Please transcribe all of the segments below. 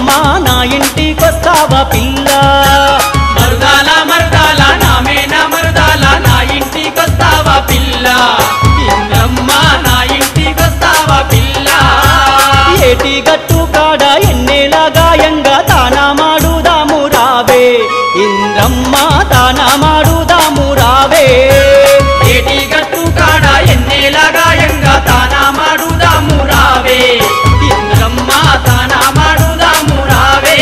ఇంద్రమ్మా నా ఇంటికొస్తావా పిల్ల మరుదాల మరుదాల నామేనా మరుదాల నా ఇంటికొస్తావా పిల్ల ఇంద్రమ్మా నా ఇంటికొస్తావా పిల్ల ఏటి గట్టు కాడ ఎన్నేల గాయంగా తానా మాడుదాము రావే ఇంద్రమ్మా తానా మాడుదాము రావే ఏటి గట్టు కాడ ఎన్నేల గాయంగా తానా మాడుదాము రావే ఇంద్రమ్మా తానా మాడుదాము రావే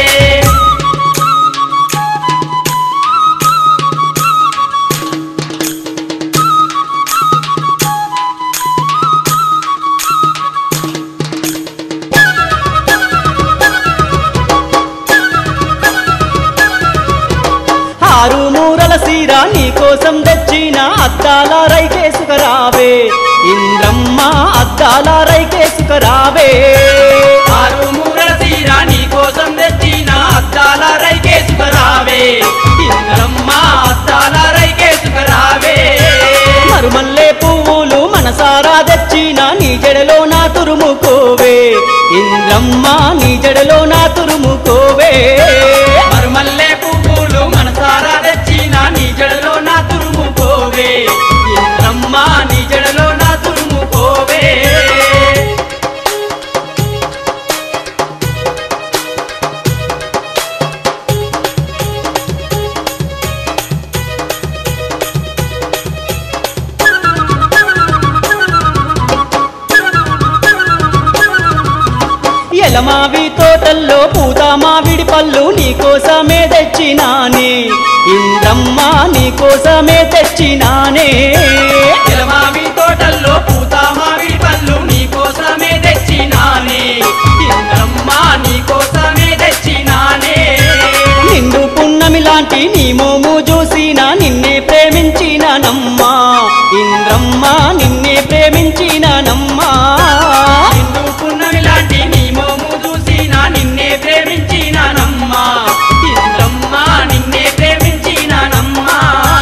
ఆరు మూరల సీర నీకోసం తెచ్చిన అద్దాల రైకేసుకరావే ఇంద్రమ్మా అద్దాల రైకేసుకరావే ఆరు మూరల సీర నీకోసం తెచ్చిన అద్దాల రైకేసుకరావే ఇంద్రమ్మా అద్దాల రైకేసుకరావే మరుమల్లే పువ్వులు మనసారా తెచ్చిన నీ జడలో నా తురుముకోవే ఇంద్రమ్మా నీ జడలో నా తురుముకోవే మరుమల్లే పువ్వులు మనసారా తెచ్చిన నీ జడలో నా తురుముకోవే ఇంద్రమ్మా నీ జడలో నా తురుముకోవే ఎలమావి తోటల్లో పూత మావిడి పళ్ళు నీకోసమే తెచ్చినానే ఇంద్రమ్మా నీకోసమే తెచ్చినానే ఎలమావి తోటల్లో పూత మావిడి పళ్ళు నీకోసమే తెచ్చినానే ఇంద్రమ్మా నీకోసమే తెచ్చినానే నిండు పున్నమి లాంటి నీ మోము చూసిన నిన్నే ప్రేమించినానమ్మా ఇంద్రమ్మా నిన్నే ప్రేమించినానమ్మా నిండు పున్నమి లాంటి నీ మోము చూసినా నిన్నే ప్రేమించినానమ్మా ఇంద్రమ్మా నిన్నే ప్రేమించినానమ్మా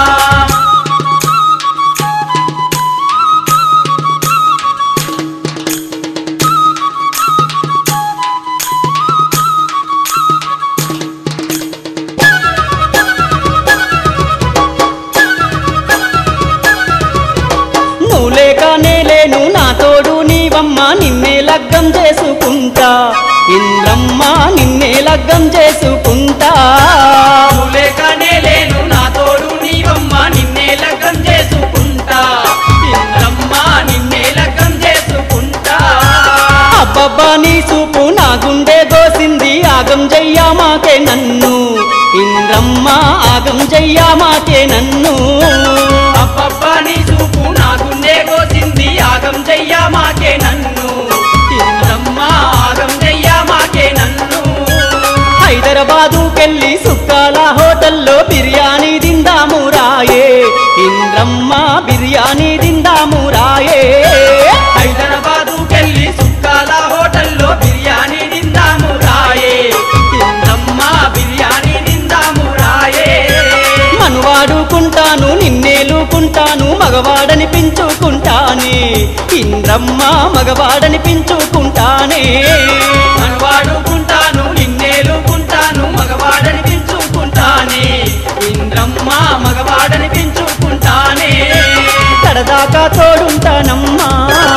నువ్వు లేక నేలేను నా తోడు నీవమ్మా నిన్నే లగ్గం చేసుకుంటా ఇంద్రమ్మా నిన్నే లగ్గం చేసుకుంటా నువ్వు లేకనే లేను నా తోడు నీవమ్మా నిన్నే లగ్గం చేసుకుంటా ఇంద్రమ్మా నిన్నే లగ్గం చేసుకుంటా అబ్బబ్బా నీ చూపు నా గుండె దోసింది ఆగం జయ్యామాకే నన్ను ఇంద్రమ్మా ఆగం జయ్యామాకే నన్ను అబ్బబ్బా నీ చూపు నా గుండె కోసింది ఆగం చెయ్యా మాకే నన్ను ఇంద్రమ్మా ఆగం చెయ్యా మాకే నన్ను హైదరాబాదుకెళ్ళి సుక్కాల హోటల్లో బిర్యానీ తిందాము రాయే ఇంద్రమ్మా బిర్యానీ తిందాము రాయే హైదరాబాదుకెళ్ళి సుక్కాల హోటల్లో బిర్యానీ తిందాము రాయే ఇంద్రమ్మా బిర్యానీ తిందాము రాయే మనువాడుకుంటాను నిన్నేలుకుంటాను మగవాడని పెంచుకుంటానే ఇంద్రమ్మా మగవాడని పెంచుకుంటానే మనవాడుకుంటాను నిన్నేలుకుంటాను మగవాడని పెంచుకుంటానే ఇంద్రమ్మా మగవాడని పెంచుకుంటానే కడదాకా తోడుంటానమ్మా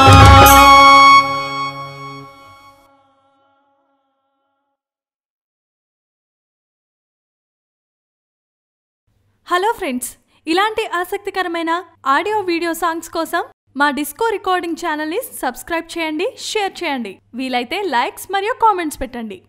హలో ఫ్రెండ్స్, ఇలాంటి ఆసక్తికరమైన ఆడియో వీడియో సాంగ్స్ కోసం మా డిస్కో రికార్డింగ్ ఛానల్ని సబ్స్క్రైబ్ చేయండి, షేర్ చేయండి, వీలైతే లైక్స్ మరియు కామెంట్స్ పెట్టండి.